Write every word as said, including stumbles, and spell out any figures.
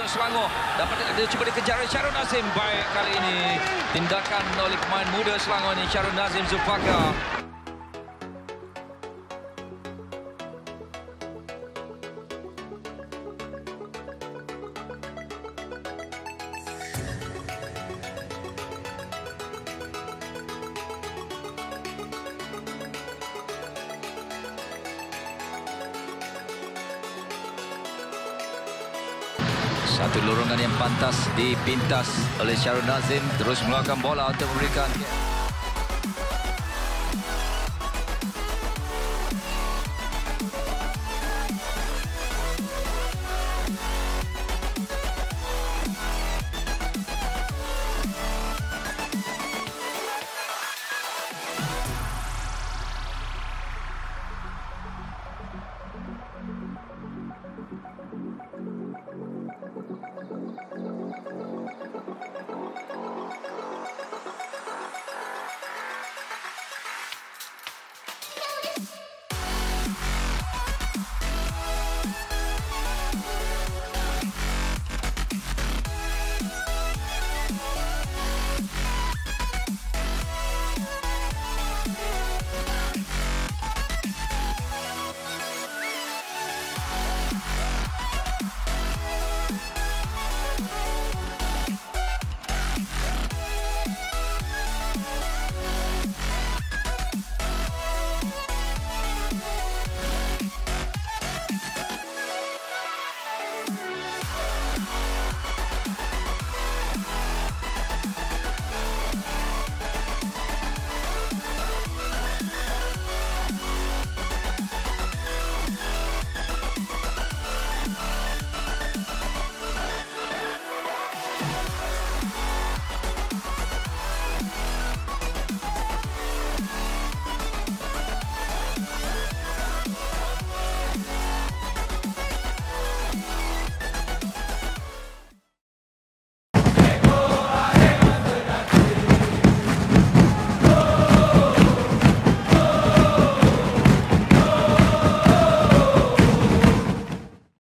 Selangor. Dapat dia cuba dikejar oleh Syarul Nazim. Baik kali ini tindakan oleh pemain muda Selangor ni, Syarul Nazim Zulfaqar. Satu lorongan yang pantas dipintas oleh Syarul Nazim, terus mengeluarkan bola untuk memberikan